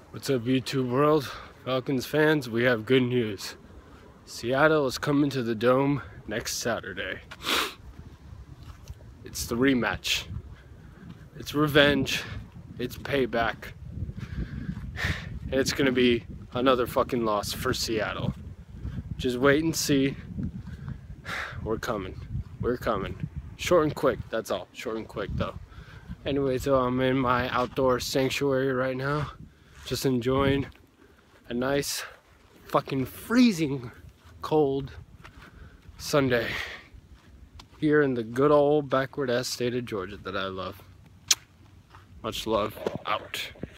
What's up, YouTube world? Falcons fans, we have good news. Seattle is coming to the Dome next Saturday. It's the rematch. It's revenge. It's payback. And it's gonna be another fucking loss for Seattle. Just wait and see. We're coming. We're coming. Short and quick, that's all. Short and quick though. Anyway, so I'm in my outdoor sanctuary right now. Just enjoying a nice fucking freezing cold Sunday here in the good old backward ass state of Georgia that I love. Much love. Out.